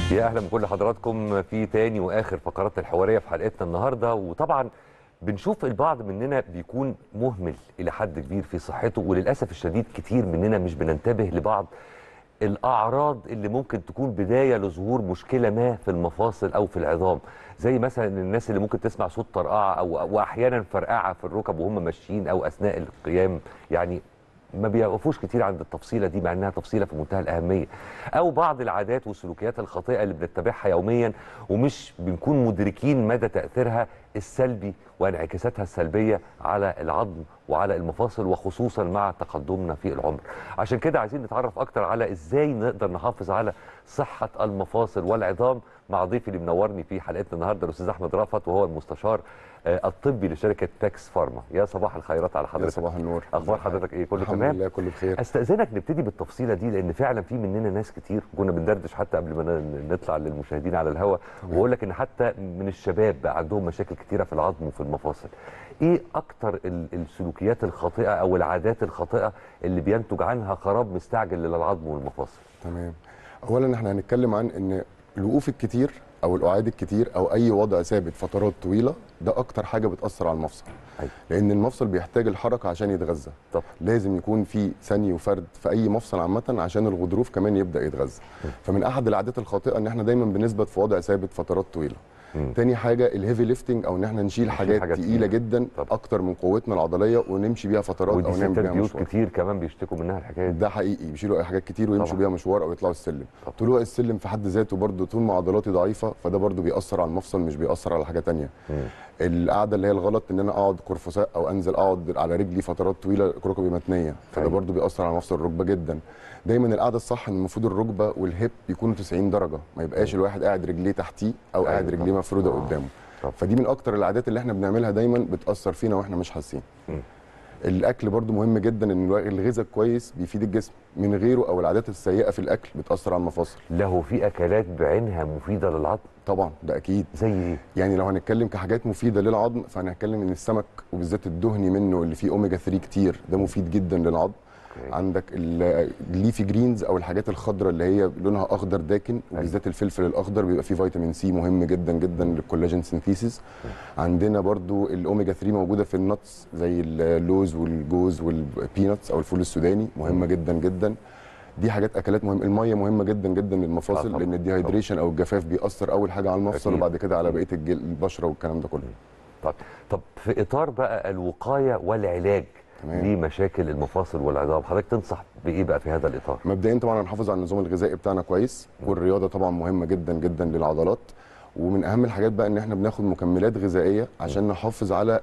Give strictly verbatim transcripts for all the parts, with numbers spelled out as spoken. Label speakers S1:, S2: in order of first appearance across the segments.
S1: يا اهلا بكل حضراتكم في تاني واخر فقرات الحواريه في حلقتنا النهارده. وطبعا بنشوف البعض مننا بيكون مهمل الى حد كبير في صحته، وللاسف الشديد كتير مننا مش بننتبه لبعض الاعراض اللي ممكن تكون بدايه لظهور مشكله ما في المفاصل او في العظام، زي مثلا الناس اللي ممكن تسمع صوت طرقعه او واحيانا فرقعه في الركب وهم ماشيين او اثناء القيام. يعني ما بيوقفوش كتير عند التفصيله دي مع انها تفصيله في منتهى الاهميه، او بعض العادات والسلوكيات الخاطئه اللي بنتبعها يوميا ومش بنكون مدركين مدى تاثيرها السلبي وانعكاساتها السلبيه على العظم وعلى المفاصل، وخصوصا مع تقدمنا في العمر. عشان كده عايزين نتعرف اكتر على ازاي نقدر نحافظ على صحه المفاصل والعظام مع ضيفي اللي منورني في حلقتنا النهارده الاستاذ احمد رأفت، وهو المستشار الطبي لشركه باكس فارما. يا صباح الخيرات على حضرتك.
S2: يا صباح النور.
S1: اخبار حضرتك ايه؟ كله
S2: الحمد
S1: تمام؟
S2: الحمد لله كله بخير.
S1: استاذنك نبتدي بالتفصيله دي لان فعلا في مننا ناس كتير، كنا بندردش حتى قبل ما نطلع للمشاهدين على الهواء واقول لك ان حتى من الشباب بقى عندهم مشاكل كتيره في العظم وفي المفاصل. ايه اكتر السلوكيات الخاطئه او العادات الخاطئه اللي بينتج عنها خراب مستعجل للعظم والمفاصل؟
S2: تمام. اولا احنا هنتكلم عن ان الوقوف الكتير او القعاد الكتير او اي وضع ثابت فترات طويله ده اكتر حاجه بتاثر على المفصل. أي. لان المفصل بيحتاج الحركه عشان يتغذى. طب. لازم يكون في ثني وفرد في اي مفصل عامه عشان الغضروف كمان يبدا يتغذى. فمن احد العادات الخاطئه ان احنا دايما بنثبت في وضع ثابت فترات طويله. مم. تاني حاجه الهيفي ليفتنج او ان احنا نشيل حاجات, حاجات تقيله جدا. طب. اكتر من قوتنا العضليه ونمشي بيها فترات او نعمل بيها مشوار.
S1: كتير كمان بيشتكوا منها الحكايه دي.
S2: ده حقيقي، بيشيلوا حاجات كتير ويمشوا بيها مشوار او يطلعوا السلم. طب. طلوع السلم في حد ذاته برده طول ما عضلاتي ضعيفه فده برده بيأثر على المفصل مش بيأثر على حاجه ثانيه. القعده اللي هي الغلط ان انا اقعد قرفصاء او انزل اقعد على رجلي فترات طويله ركبي متنيه فده برده بيأثر على مفصل الركبه جدا. دايما القعده الصح ان المفروض الركبه والهيب يكونوا تسعين درجه، ما يبقاش الواحد قاعد رجليه تحتيه او قاعد رجليه مفروده قدامه. فدي من اكتر العادات اللي احنا بنعملها دايما بتاثر فينا واحنا مش حاسين. الاكل برضو مهم جدا، ان الغذاء كويس بيفيد الجسم، من غيره او العادات السيئه في الاكل بتاثر على المفاصل.
S1: له في اكلات بعينها مفيده للعظم؟
S2: طبعا ده اكيد.
S1: زي ايه؟
S2: يعني لو هنتكلم كحاجات مفيده للعظم فهنتكلم ان السمك وبالذات الدهني منه اللي فيه اوميجا ثلاثة كتير ده مفيد جدا للعظم. عندك الليفي جرينز او الحاجات الخضراء اللي هي لونها اخضر داكن وبالذات الفلفل الاخضر بيبقى فيه فيتامين سي مهم جدا جدا للكولاجين سينثيسيس. عندنا برضو الاوميجا ثلاثة موجوده في النتس زي اللوز والجوز والبيناتس او الفول السوداني مهمه جدا جدا. دي حاجات اكلات مهمه. الميه مهمه جدا جدا للمفاصل لان الديهايدريشن او الجفاف بيأثر اول حاجه على المفصل وبعد كده على بقيه البشره والكلام ده كله.
S1: طب طب في اطار بقى الوقايه والعلاج لمشاكل المفاصل والعظام، حضرتك تنصح بايه بقى في هذا الاطار؟
S2: مبدئيا طبعا نحافظ على النظام الغذائي بتاعنا كويس، والرياضه طبعا مهمه جدا جدا للعضلات، ومن اهم الحاجات بقى ان احنا بناخد مكملات غذائيه عشان نحافظ على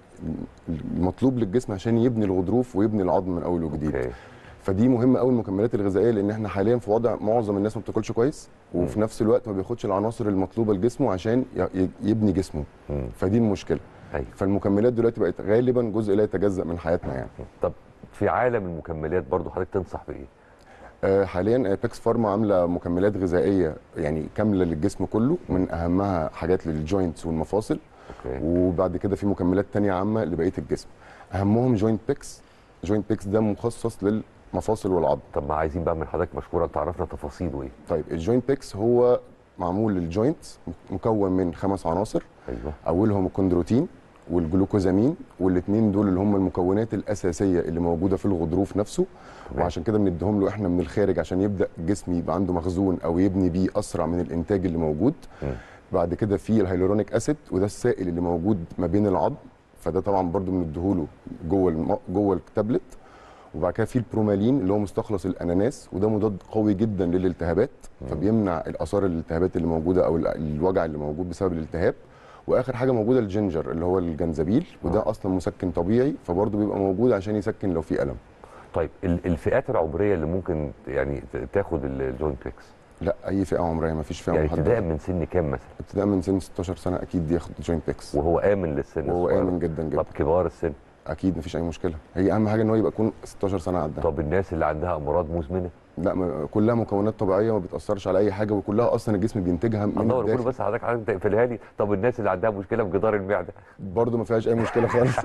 S2: المطلوب للجسم عشان يبني الغضروف ويبني العظم من اول وجديد. أوكي. فدي مهمه قوي المكملات الغذائيه لان احنا حاليا في وضع معظم الناس ما بتاكلش كويس وفي نفس الوقت ما بياخدش العناصر المطلوبه لجسمه عشان يبني جسمه. فدي المشكله. أيوة. فالمكملات دلوقتي بقت غالبا جزء لا يتجزأ من حياتنا يعني.
S1: طب في عالم المكملات برضو حضرتك تنصح بايه؟
S2: آه حاليا باكس فارما عامله مكملات غذائيه يعني كامله للجسم كله، من اهمها حاجات للجوينتس والمفاصل. أوكي. وبعد كده في مكملات ثانيه عامه لبقيه الجسم، اهمهم جوينت بيكس. جوينت بيكس ده مخصص للمفاصل والعظم.
S1: طب ما عايزين بقى من حضرتك مشكورا تعرفنا تفاصيله ايه؟
S2: طيب الجوينت بيكس هو معمول للجوينتس، مكون من خمس عناصر. ايوه. اولهم الكوندروتين والجلوكوزامين، والاثنين دول اللي هم المكونات الاساسيه اللي موجوده في الغضروف نفسه. طبعا. وعشان كده بنديهم له احنا من الخارج عشان يبدا الجسم يبقى عنده مخزون او يبني بيه اسرع من الانتاج اللي موجود. م. بعد كده في الهيلورونيك اسيد وده السائل اللي موجود ما بين العظم، فده طبعا برده بنديهوله جوه الم... جوه التابلت. وبعد كده في البرومالين اللي هو مستخلص الاناناس وده مضاد قوي جدا للالتهابات، م. فبيمنع الاثار الالتهابات اللي موجوده او الوجع اللي موجود بسبب الالتهاب. واخر حاجه موجوده الجينجر اللي هو الجنزبيل وده آه. اصلا مسكن طبيعي فبرضه بيبقى موجود عشان يسكن لو في الم.
S1: طيب الفئات العمريه اللي ممكن يعني تاخد الجوينت بيكس؟
S2: لا اي فئه عمريه ما فيش فئه
S1: يعني
S2: محدده.
S1: ابتداء من سن كام مثلا؟
S2: ابتداء من سن ستاشر سنه اكيد ياخد جوينت بيكس
S1: وهو امن للسن
S2: وهو
S1: الصغير.
S2: امن جدا جدا.
S1: طب كبار السن؟
S2: اكيد ما فيش اي مشكله، هي اهم حاجه ان هو يبقى يكون ستاشر سنه عدها.
S1: طب الناس اللي عندها امراض مزمنه؟
S2: لا ما كلها مكونات طبيعيه ما بتاثرش على اي حاجه، وكلها اصلا الجسم بينتجها من
S1: الله، كله
S2: الداخل.
S1: بس حضرتك عايز تقفلها لي. طب الناس اللي عندها مشكله في جدار المعده
S2: برضه ما فيهاش اي مشكله خالص.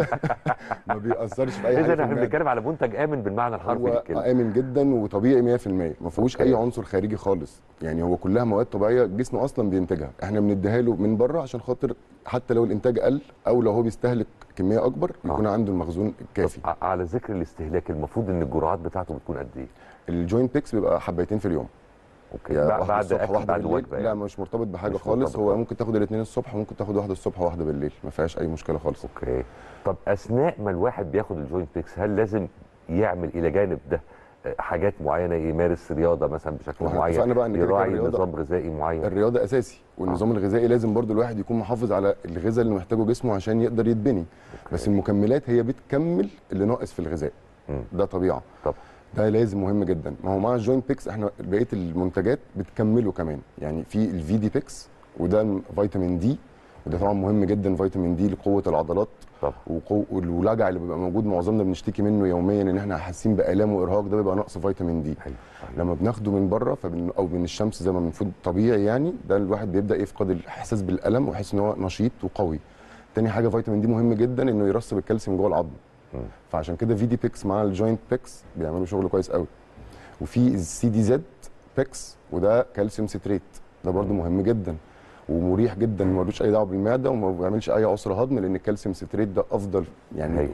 S2: ما بيأثرش في اي حاجه
S1: اذا
S2: في
S1: احنا
S2: المعده.
S1: بنتكلم على منتج امن بالمعنى الحرفي
S2: هو
S1: للكلمه.
S2: امن جدا وطبيعي مية في المية، ما فيهوش
S1: أوكي.
S2: اي عنصر خارجي خالص، يعني هو كلها مواد طبيعيه الجسم اصلا بينتجها، احنا بنديها له من بره عشان خاطر حتى لو الانتاج قل او لو هو بيستهلك كميه اكبر يكون
S1: آه.
S2: عنده المخزون الكافي.
S1: طب على ذكر الاستهلاك، المفروض ان الجرعات بتاعته بتكون قد ايه؟
S2: الجوينت بيكس بيبقى حبايتين في اليوم.
S1: اوكي،
S2: يا
S1: بع-
S2: واحده
S1: بعد
S2: الصبح
S1: اكل
S2: واحده
S1: بعد
S2: بالليل.
S1: وجبه
S2: لا
S1: يعني؟
S2: مش مرتبط بحاجه
S1: مش
S2: خالص،
S1: مرتبط،
S2: هو
S1: آه.
S2: ممكن تاخد الاثنين الصبح وممكن تاخد واحده الصبح وواحده بالليل، ما فيهاش اي مشكله خالص.
S1: اوكي. طب اثناء ما الواحد بياخد الجوينت بيكس، هل لازم يعمل الى جانب ده آه، حاجات معينه، يمارس رياضه مثلا بشكل
S2: واحنا
S1: معين،
S2: اتفقنا بقى ان كده كده
S1: يراعي
S2: الرياضه
S1: نظام غذائي معين؟
S2: الرياضه اساسي، والنظام
S1: آه.
S2: الغذائي لازم برضو الواحد يكون محافظ على الغذاء اللي محتاجه جسمه عشان يقدر يتبني.
S1: أوكي.
S2: بس المكملات هي بتكمل اللي ناقص في الغذاء.
S1: مم.
S2: ده طبيعه.
S1: طب
S2: ده لازم مهم جدا. ما هو مع الجوينت بيكس احنا بقيه المنتجات بتكمله كمان، يعني في الفي دي بيكس وده فيتامين دي، وده طبعا مهم جدا، فيتامين دي لقوه العضلات.
S1: طب
S2: وقو... والوجع اللي بيبقى موجود معظمنا بنشتكي منه يوميا ان احنا حاسين بالام وارهاق، ده بيبقى نقص فيتامين دي.
S1: حلو.
S2: لما بناخده من بره فبن... او من الشمس زي ما المفروض طبيعي، يعني ده الواحد بيبدا يفقد الاحساس بالالم ويحس ان هو نشيط وقوي. تاني حاجه فيتامين دي مهم جدا انه يرسب الكالسيوم جوه العظم.
S1: مم.
S2: فعشان كده في دي بيكس مع الجوينت بيكس بيعملوا شغل كويس قوي. وفي السي دي زد بيكس وده كالسيوم ستريت، ده برده مهم جدا ومريح جدا، ملوش اي دعوه بالمعده وما بيعملش اي عسر هضم، لان الكالسيوم ستريت ده افضل يعني
S1: هي.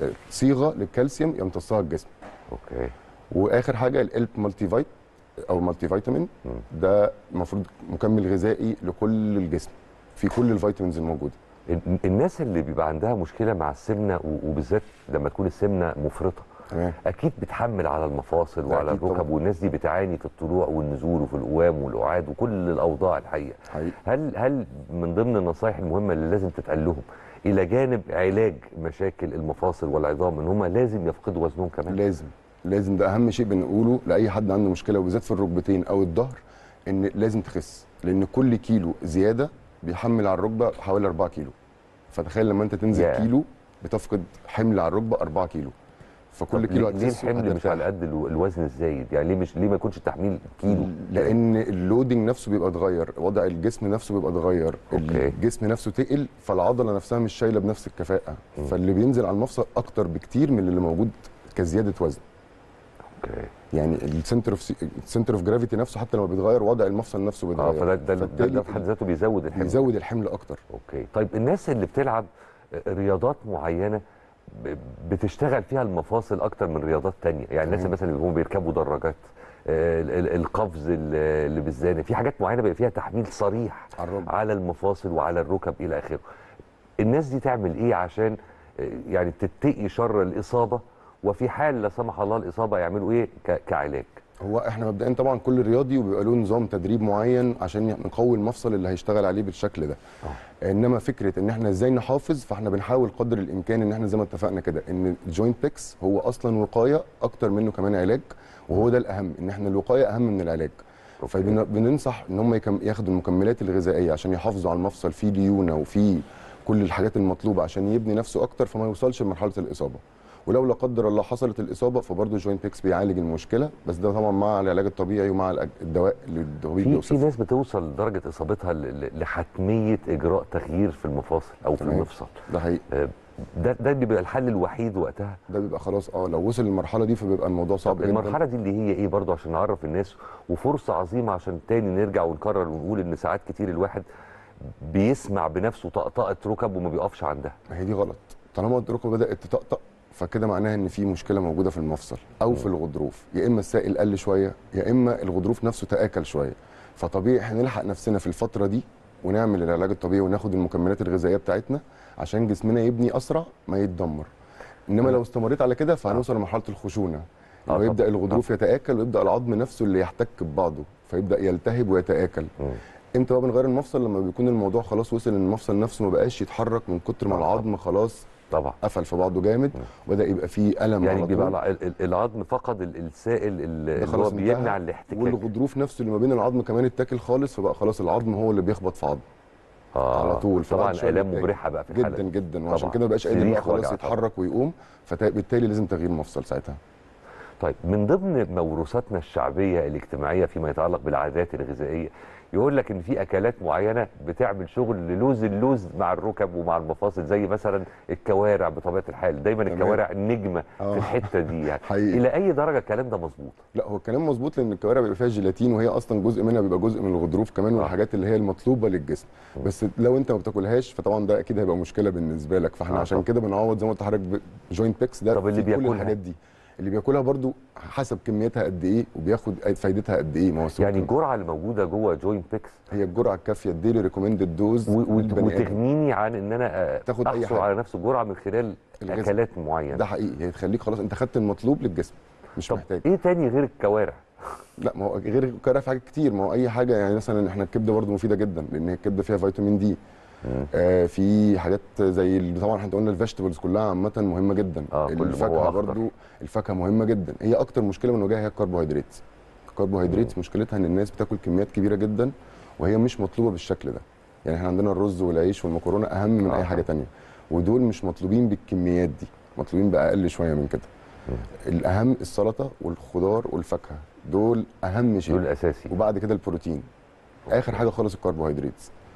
S2: صيغه للكالسيوم يمتصها الجسم.
S1: اوكي.
S2: واخر حاجه الالب مالتي فايت او مالتي فيتامين، ده المفروض مكمل غذائي لكل الجسم في كل الفيتامينز الموجوده.
S1: ال- الناس اللي بيبقى عندها مشكله مع السمنه و- وبالذات لما تكون السمنه مفرطه،
S2: تمام.
S1: اكيد بتحمل على المفاصل
S2: ده
S1: وعلى
S2: أكيد
S1: الركب،
S2: طبعاً.
S1: والناس دي بتعاني في الطلوع والنزول وفي القوام والقعاد وكل الاوضاع الحقيقه.
S2: حقيقي.
S1: هل هل من ضمن النصائح المهمه اللي لازم تتقال لهم الى جانب علاج مشاكل المفاصل والعظام ان هم لازم يفقدوا وزنهم كمان؟
S2: لازم لازم ده اهم شيء بنقوله لاي حد عنده مشكله وبالذات في الركبتين او الظهر، ان لازم تخس، لان كل كيلو زياده بيحمل على الركبه حوالي أربعة كيلو. فتخيل لما انت تنزل
S1: Yeah.
S2: كيلو بتفقد حمل على الركبه أربعة كيلو، فكل
S1: طب
S2: كيلو
S1: ليه ليه
S2: هتخسه
S1: الحمل مش
S2: هترتاح.
S1: على قد الو- الوزن الزايد؟ يعني ليه مش ليه ما يكونش التحميل كيلو؟
S2: لان اللودنج نفسه بيبقى اتغير، وضع الجسم نفسه بيبقى اتغير،
S1: أوكي.
S2: الجسم نفسه تقل، فالعضله نفسها مش شايله بنفس الكفاءه،
S1: م.
S2: فاللي بينزل على المفصل اكتر بكتير من اللي موجود كزياده وزن.
S1: اوكي.
S2: يعني السنتر اوف السنتر اوف جرافيتي نفسه حتى لما بيتغير وضع المفصل نفسه
S1: اه
S2: بيتغير.
S1: فده ده, ده,
S2: فبالتالي
S1: ده في حد ذاته بيزود الحمل.
S2: بيزود الحمل اكتر.
S1: اوكي. طيب الناس اللي بتلعب رياضات معينه ب- بتشتغل فيها المفاصل اكتر من رياضات تانية، يعني الناس
S2: تمام.
S1: مثلا اللي هم بيركبوا دراجات، آه، ال- ال- القفز ال- اللي بالزانه، في حاجات معينه بيبقى فيها تحميل صريح
S2: على الركبة.
S1: على المفاصل وعلى الركب الى اخره. الناس دي تعمل ايه عشان آه، يعني تتقي شر الاصابه، وفي حال لا سمح الله الاصابه يعملوا ايه ك- كعلاج؟
S2: هو احنا مبدئيا طبعا كل رياضي وبيبقى له نظام تدريب معين عشان نقوي المفصل اللي هيشتغل عليه بالشكل ده.
S1: أوه.
S2: انما فكره ان احنا ازاي نحافظ، فاحنا بنحاول قدر الامكان ان احنا زي ما اتفقنا كده ان الجوينت بيكس هو اصلا وقايه اكتر منه كمان علاج، وهو ده الاهم، ان احنا الوقايه اهم من العلاج. فبننصح ان هم يكم- ياخدوا المكملات الغذائيه عشان يحافظوا على المفصل فيه ليونه وفيه كل الحاجات المطلوبه عشان يبني نفسه اكتر فما يوصلش لمرحله الاصابه. ولو لا قدر الله حصلت الاصابه فبرضه الجوينت بيكس بيعالج المشكله، بس ده طبعا مع العلاج الطبيعي ومع الأج- الدواء اللي الطبيب
S1: في في
S2: بيوصفه.
S1: ناس بتوصل لدرجه اصابتها ل- ل- لحتميه اجراء تغيير في المفاصل او في
S2: تمام.
S1: المفصل.
S2: ده حقيقي.
S1: آه، ده ده بيبقى الحل الوحيد وقتها؟
S2: ده بيبقى خلاص اه لو وصل للمرحله دي فبيبقى الموضوع صعب جدا.
S1: المرحله دي اللي هي ايه برضو عشان نعرف الناس، وفرصه عظيمه عشان تاني نرجع ونكرر ونقول ان ساعات كتير الواحد بيسمع بنفسه طقطقه ركب وما بيقفش عندها.
S2: ما هي دي غلط، طالما الركبه بدات تطقطق فكده معناها ان في مشكله موجوده في المفصل او في الغضروف، يا اما السائل قل شويه يا اما الغضروف نفسه تاكل شويه. فطبيعي احنا نلحق نفسنا في الفتره دي ونعمل العلاج الطبيعي وناخد المكملات الغذائيه بتاعتنا عشان جسمنا يبني اسرع ما يتدمر. انما لو استمريت على كده فهنوصل لمرحله الخشونه،
S1: آه
S2: ويبدا
S1: طبعاً.
S2: الغضروف يتاكل ويبدا العظم نفسه اللي يحتك ببعضه فيبدا يلتهب ويتاكل.
S1: مم.
S2: امتى بقى بنغير المفصل؟ لما بيكون الموضوع خلاص وصل ان المفصل نفسه ما بقاش يتحرك من كتر ما
S1: آه
S2: العظم خلاص
S1: طبعا
S2: قفل في بعضه جامد وبدا يبقى فيه الم
S1: يعني
S2: على
S1: بيبقى
S2: طول.
S1: الع- ال- ال- العظم فقد ال- السائل ال-
S2: ده
S1: اللي هو
S2: خلاص انتهى،
S1: بيمنع الاحتكاك.
S2: والغضروف نفسه اللي ما بين العظم كمان اتاكل خالص، فبقى خلاص العظم هو اللي بيخبط في عظم
S1: آه
S2: على طول.
S1: طبعا
S2: فبعد شوية
S1: الام
S2: بيتاكل.
S1: مبرحه بقى في الحاله
S2: جدا
S1: دي.
S2: جدا، وعشان
S1: طبعاً.
S2: كده ما بقاش قادر بقى
S1: صريخ
S2: خلاص
S1: وجع طبعاً.
S2: يتحرك ويقوم، فبالتالي لازم تغيير مفصل ساعتها.
S1: طيب من ضمن موروثاتنا الشعبيه الاجتماعيه فيما يتعلق بالعادات الغذائيه، يقول لك ان في اكلات معينه بتعمل شغل للوز اللوز مع الركب ومع المفاصل، زي مثلا الكوارع. بطبيعه الحال دايما
S2: تمام.
S1: الكوارع النجمه
S2: آه.
S1: في الحته دي يعني.
S2: حقيقي.
S1: الى اي درجه الكلام ده مظبوط؟
S2: لا هو الكلام مظبوط، لان الكوارع بيبقى فيها جيلاتين، وهي اصلا جزء منها بيبقى جزء من الغضروف كمان،
S1: آه.
S2: والحاجات اللي هي المطلوبه للجسم.
S1: م.
S2: بس لو انت ما بتاكلهاش فطبعا ده اكيد هيبقى مشكله بالنسبه لك، فاحنا
S1: آه
S2: عشان
S1: طبعا.
S2: كده بنعوض زي ما قلت لحضرتك جوينت بيكس ده.
S1: طب اللي
S2: في كل
S1: بياكلها؟
S2: الحاجات دي اللي بياكلها برضو حسب كميتها قد ايه وبياخد فايدتها قد ايه. ما هو
S1: يعني الجرعه اللي موجوده جوه جوينت بيكس
S2: هي الجرعه الكافيه، الديلي ريكومندد دوز
S1: وتغنيني عن ان انا
S2: تاخد أي
S1: احصل
S2: حاجة.
S1: على نفس الجرعه من خلال
S2: الغذاء.
S1: اكلات معينه.
S2: ده حقيقي، هي تخليك خلاص انت خدت المطلوب للجسم، مش
S1: طب
S2: محتاج.
S1: ايه تاني غير الكوارع؟
S2: لا ما هو غير الكوارع في حاجات كتير. ما هو اي حاجه يعني مثلا احنا الكبده برضو مفيده جدا، لان هي الكبده فيها فيتامين دي. آه في حاجات زي ال- طبعا احنا قلنا الفيجيتابلز كلها عامه مهمه جدا.
S1: آه كل ما هو
S2: الفاكهه
S1: أخضر.
S2: برضو، الفاكهه مهمه جدا. هي اكتر مشكله بنواجهها هي الكربوهيدرات. الكربوهيدرات مشكلتها ان الناس بتاكل كميات كبيره جدا وهي مش مطلوبه بالشكل ده. يعني احنا عندنا الرز والعيش والمكرونه اهم من
S1: آه.
S2: اي حاجه تانية، ودول مش مطلوبين بالكميات دي، مطلوبين باقل شويه من كده. الاهم السلطه والخضار والفاكهه، دول اهم شيء،
S1: دول الاساسي.
S2: وبعد كده البروتين. اخر حاجه خالص الكربوهيدرات.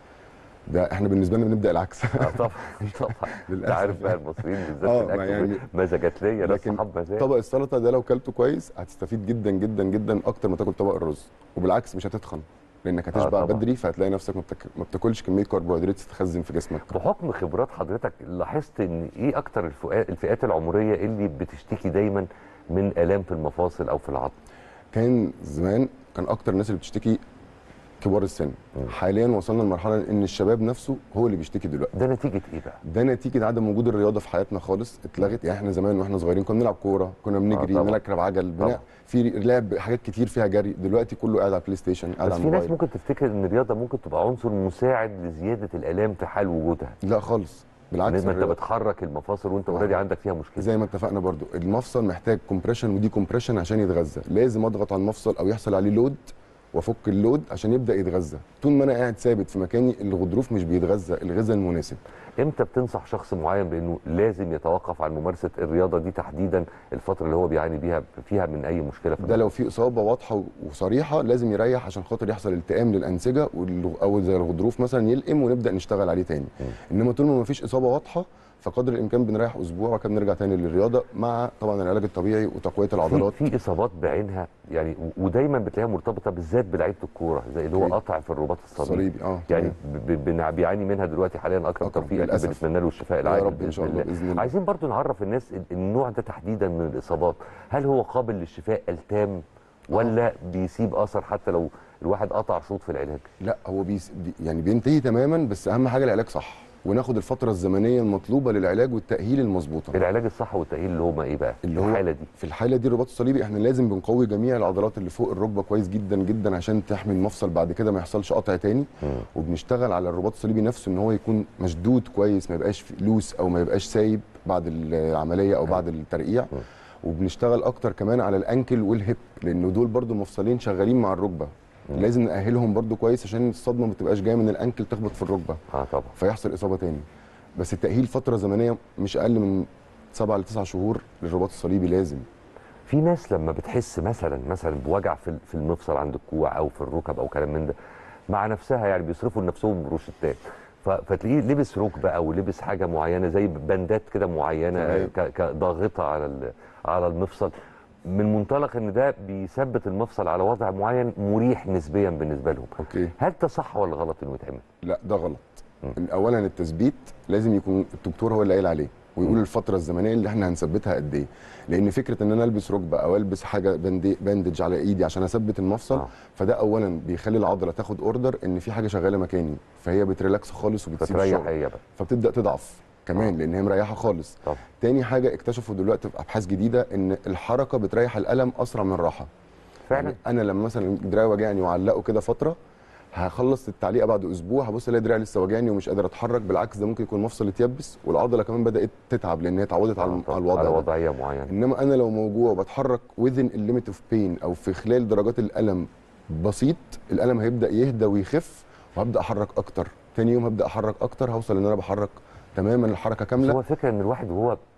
S2: ده احنا بالنسبه لنا بنبدا العكس.
S1: اه طبعا طبعا. انت
S2: للأسف
S1: عارف بقى
S2: يعني.
S1: المصريين بالذات
S2: آه،
S1: في
S2: ما
S1: الاكل
S2: يعني-
S1: مزاجات ليا، ناس
S2: لكن
S1: صحاب مزاج.
S2: طبق السلطه ده لو كلته كويس هتستفيد جدا جدا جدا اكتر ما تاكل طبق الرز، وبالعكس مش هتتخن، لانك هتشبع
S1: آه طبعاً.
S2: بدري، فهتلاقي نفسك ما بتك- ما بتاكلش كميه كربوهيدرات تتخزن في جسمك.
S1: بحكم خبرات حضرتك لاحظت ان ايه اكتر الفئات الفئات العمريه اللي بتشتكي دايما من الام في المفاصل او في العظم؟
S2: كان زمان كان اكتر الناس اللي بتشتكي كبار السن.
S1: مم.
S2: حاليا وصلنا لمرحله ان الشباب نفسه هو اللي بيشتكي دلوقتي.
S1: ده نتيجه ايه بقى؟
S2: ده نتيجه عدم وجود الرياضه في حياتنا خالص، اتلغت. يعني احنا زمان واحنا صغيرين كنا بنلعب كوره، كنا بنجري،
S1: طبعاً.
S2: بنركب عجل،
S1: طبعاً.
S2: بنا... في لعب حاجات كتير فيها جري. دلوقتي كله قاعد على البلاي ستيشن، قاعد
S1: بس
S2: على
S1: في ناس
S2: الموبايل.
S1: ممكن تفتكر ان الرياضه ممكن تبقى عنصر مساعد لزياده الالام في حال وجودها.
S2: لا خالص، بالعكس.
S1: ما انت
S2: الرياضة
S1: بتحرك المفاصل وانت
S2: آه.
S1: اوريدي عندك فيها مشكله.
S2: زي ما اتفقنا برضو، المفصل محتاج كومبريشن ودي كومبريشن عشان يتغذى. لازم اضغط على المفصل او يحصل عليه لود وافك اللود عشان يبدا يتغذى. طول ما انا قاعد ثابت في مكاني الغضروف مش بيتغذى الغذاء المناسب.
S1: امتى بتنصح شخص معين بانه لازم يتوقف عن ممارسه الرياضه دي تحديدا الفتره اللي هو بيعاني بيها فيها من اي مشكله في
S2: ده لو في اصابه واضحه وصريحه لازم يريح عشان خاطر يحصل التئام للانسجه، والغ- او زي الغضروف مثلا يلئم ونبدا نشتغل عليه تاني.
S1: م.
S2: انما طول ما مفيش اصابه واضحه فقدر الامكان بنريح اسبوع وبعد كده بنرجع تاني للرياضه، مع طبعا العلاج الطبيعي وتقويه العضلات.
S1: في في اصابات بعينها يعني، و- ودايما بتلاقيها مرتبطه بالذات بلعيبه الكوره، زي اللي هو
S2: أوكي.
S1: قطع في الرباط الصليبي.
S2: الصليبي اه
S1: يعني
S2: تمام.
S1: ب- بن- بيعاني منها دلوقتي حاليا اكرم
S2: أكرم،
S1: توفيق، اكيد
S2: للأسف.
S1: بنتمنى له الشفاء
S2: يا
S1: العاجل
S2: رب ان شاء الله باذن الله.
S1: عايزين برضو نعرف الناس ال- النوع ده تحديدا من الاصابات، هل هو قابل للشفاء التام ولا بيسيب اثر حتى لو الواحد قطع شوط في العلاج؟
S2: لا هو بيس بي يعني بينتهي تماما، بس اهم حاجه العلاج صح، وناخد الفتره الزمنيه المطلوبه للعلاج والتاهيل المظبوطه.
S1: العلاج الصح والتاهيل اللي هما ايه بقى
S2: اللي
S1: في
S2: هو
S1: الحاله دي؟
S2: في الحاله دي الرباط الصليبي احنا لازم بنقوي جميع العضلات اللي فوق الركبه كويس جدا جدا عشان تحمي المفصل بعد كده ما يحصلش قطع تاني.
S1: مم.
S2: وبنشتغل على الرباط الصليبي نفسه ان هو يكون مشدود كويس، ما يبقاش لوس او ما يبقاش سايب بعد العمليه او بعد الترقيع.
S1: مم.
S2: وبنشتغل اكتر كمان على الانكل والهيب، لانه دول برضو مفصلين شغالين مع الركبه.
S1: مم.
S2: لازم نأهلهم برضو كويس عشان الصدمه ما تبقاش جايه من الانكل تخبط في الركبه
S1: اه طبعا.
S2: فيحصل اصابه تاني. بس التأهيل فتره زمنيه مش اقل من سبعة لتسعة شهور للرباط الصليبي لازم.
S1: في ناس لما بتحس مثلا مثلا بوجع في في المفصل عند الكوع او في الركب او كلام من ده، مع نفسها يعني بيصرفوا لنفسهم روشتات، ف- فتلاقيه لبس ركبه او لبس حاجه معينه زي باندات كده معينه
S2: تمام.
S1: ك- كضاغطه على ال- على المفصل، من منطلق ان ده بيثبت المفصل على وضع معين مريح نسبيا بالنسبه لهم.
S2: اوكي.
S1: هل ده صح ولا غلط انه يتعمل؟
S2: لا ده غلط.
S1: مم.
S2: اولا التثبيت لازم يكون الدكتور هو اللي قايل عليه ويقول
S1: مم.
S2: الفتره الزمنيه اللي احنا هنثبتها قد ايه. لان فكره ان انا البس ركبه او البس حاجه باندي- باندج على ايدي عشان اثبت المفصل،
S1: آه.
S2: فده اولا بيخلي العضله تاخد اوردر ان في حاجه شغاله مكاني، فهي بتريلاكس خالص وبتسيب
S1: فتريح
S2: الشغل،
S1: هي بقى.
S2: فبتبدا تضعف كمان
S1: آه.
S2: لان هي مريحه خالص.
S1: طبعا.
S2: تاني حاجه اكتشفوا دلوقتي في ابحاث جديده ان الحركه بتريح الالم اسرع من الراحه.
S1: فعلا.
S2: يعني انا لما مثلا دراعي وجعني وعلقه كده فتره، هخلص التعليقه بعد اسبوع هبص الاقي دراعي لسه وجعني ومش قادر اتحرك. بالعكس ده ممكن يكون مفصل اتيبس والعضله كمان بدات تتعب لان هي اتعودت على
S1: آه،
S2: على
S1: طبعاً.
S2: الوضع
S1: على
S2: ده.
S1: وضعيه معينه.
S2: انما انا لو موجوع وبتحرك within الليميت اوف بين او في خلال درجات الالم بسيط، الالم هيبدا يهدى ويخف وهبدا احرك اكتر. تاني يوم هبدا احرك اكتر، هوصل ان انا بحرك تماما الحركه
S1: بس
S2: كامله.
S1: هو الفكره ان الواحد وهو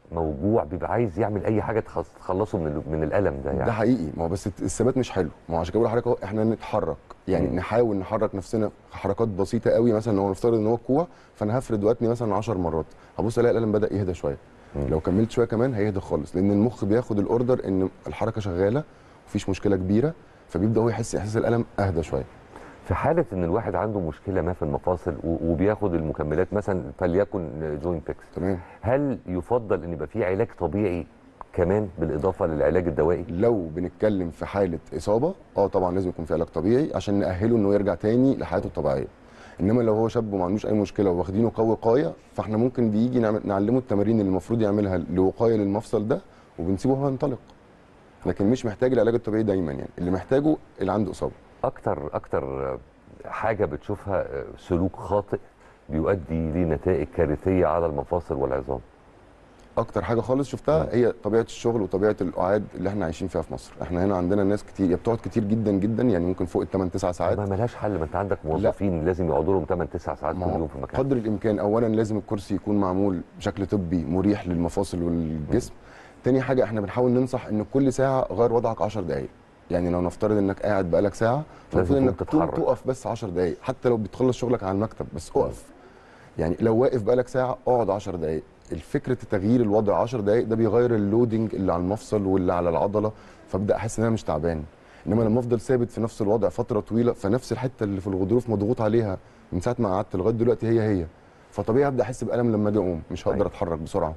S1: موجوع بيبقى عايز يعمل اي حاجه تخلصه من من الالم ده يعني.
S2: ده حقيقي، ما هو بس الثبات مش حلو، ما هو عشان كده بقول لحضرتك اهو احنا نتحرك يعني، م. نحاول نحرك نفسنا حركات بسيطه قوي. مثلا لو نفترض ان هو الكوع، فانا هفرد وقتني مثلا عشر مرات، هبص الاقي الالم بدا يهدى شويه. م. لو كملت شويه كمان هيهدى خالص، لان المخ بياخد الاوردر ان الحركه شغاله مفيش مشكله كبيره، فبيبدا هو يحس احساس الالم اهدى شويه.
S1: في حاله ان الواحد عنده مشكله ما في المفاصل وبياخد المكملات مثلا فليكن جوينت فيكس،
S2: تمام،
S1: هل يفضل ان يبقى في علاج طبيعي كمان بالاضافه للعلاج الدوائي؟
S2: لو بنتكلم في حاله اصابه اه طبعا لازم يكون في علاج طبيعي عشان ناهله انه يرجع تاني لحياته الطبيعيه. انما لو هو شاب وما عندوش اي مشكله واخدينه قوي وقايه، فاحنا ممكن بيجي نعلمه التمارين اللي المفروض يعملها لوقايه للمفصل ده وبنسيبه هو ينطلق. لكن مش محتاج العلاج الطبيعي دايما، يعني اللي محتاجه اللي عنده اصابه.
S1: اكتر اكتر حاجه بتشوفها سلوك خاطئ بيؤدي لنتائج كارثيه على المفاصل والعظام.
S2: اكتر حاجه خالص شفتها م. هي طبيعه الشغل وطبيعه القعاد اللي احنا عايشين فيها في مصر. احنا هنا عندنا ناس كتير بتقعد كتير جدا جدا، يعني ممكن فوق الثمان تسع ساعات.
S1: ما ملهاش حل، ما انت عندك موظفين لازم يقعدوا لهم ثمان تسع ساعات كل يوم في مكان.
S2: قدر الامكان اولا لازم الكرسي يكون معمول بشكل طبي مريح للمفاصل والجسم. م. تاني حاجه احنا بنحاول ننصح ان كل ساعه غير وضعك عشر دقائق. يعني لو نفترض انك قاعد بقالك ساعه، فالمفروض انك تقف بس عشر دقائق، حتى لو بتخلص شغلك على المكتب بس اقف. يعني لو واقف بقالك ساعه اقعد عشر دقائق. الفكره تغيير الوضع عشر دقائق ده بيغير اللودنج اللي على المفصل واللي على العضله، فابدا احس ان انا مش تعبان. انما لما افضل ثابت في نفس الوضع فتره طويله، فنفس الحته اللي في الغضروف مضغوط عليها من ساعه ما قعدت لغايه دلوقتي هي هي، فطبيعي ابدا احس بالم لما اجي اقوم، مش هقدر اتحرك بسرعه.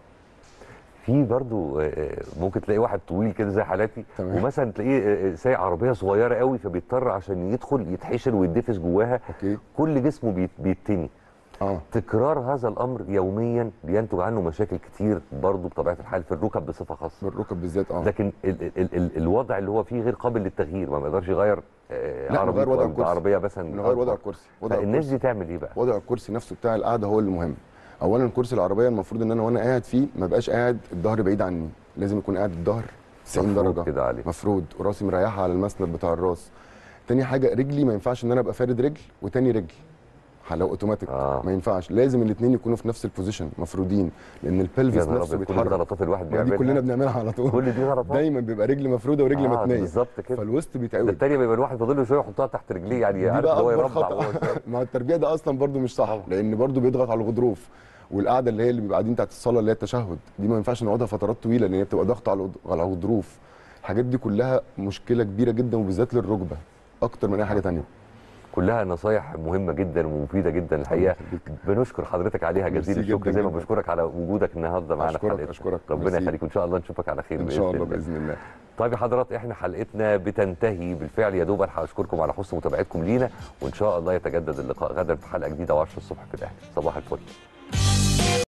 S1: في برضو ممكن تلاقي واحد طويل كده زي حالاتي، تمام. ومثلا تلاقيه سايق عربيه صغيره قوي، فبيضطر عشان يدخل يتحشر ويتدفس جواها.
S2: أوكي.
S1: كل جسمه بيتني.
S2: آه.
S1: تكرار هذا الامر يوميا بينتج عنه مشاكل كتير برضه بطبيعه الحال في الركب بصفه خاصه.
S2: بالركب بالذات اه.
S1: لكن ال ال ال الوضع اللي هو فيه غير قابل للتغيير، ما يقدرش يغير
S2: آه لا نغير وضع الكرسي.
S1: عربيه مثلا
S2: نغير وضع الكرسي.
S1: وضع الناس دي تعمل ايه بقى؟
S2: وضع الكرسي نفسه بتاع القعده هو اللي مهم. اولا كرسي العربيه المفروض ان انا وانا قاعد فيه ما بقاش قاعد الظهر بعيد عني، لازم يكون قاعد الظهر تسعين درجه
S1: كده عليه،
S2: مفروض، وراسي مريحه على المسند بتاع الراس. تاني حاجه رجلي ما ينفعش ان انا ابقى فارد رجل وتاني رجل لو اوتوماتيك آه. ما ينفعش، لازم الاثنين يكونوا في نفس البوزيشن مفرودين، لان البلفس نفسه بيتحرك.
S1: كل دي غلطات الواحد بيعملها،
S2: دي كلنا بنعملها على طول.
S1: كل دي غلطات
S2: دايما بيبقى رجل مفروده ورجل
S1: آه
S2: متنيه
S1: بالظبط كده،
S2: فالوسط بيتعوج.
S1: الثانيه بيبقى الواحد فاضل له شويه يحطها تحت رجليه، يعني عارف هو يربع.
S2: مع التربيه ده اصلا برده مش صح، لان برده بيضغط على الغضروف. والقعده اللي هي اللي بيبقى قاعدين بتاعت الصلاه اللي هي التشهد دي ما ينفعش نقعدها فترات طويله، لان هي بتبقى ضغط على الغضروف. الحاجات دي كلها مشكله كبيره جدا، وبالذات للركبه اكتر من اي حاجه ثانيه. كلها نصايح مهمه جدا ومفيده جدا الحقيقه. بنشكر حضرتك عليها جزيل الشكر، زي ما بشكرك على وجودك النهارده معانا في حلقتنا. اشكرك ربنا يخليك، وان شاء الله نشوفك على خير ان شاء الله باذن الله.
S1: طيب يا حضرات، احنا حلقتنا بتنتهي بالفعل، يا دوب الحق اشكركم على حسن متابعتكم لينا، وان شاء الله يتجدد اللقاء غدا في حلقه جديده وعشرة الصبح في الاهلي. صباح الفل.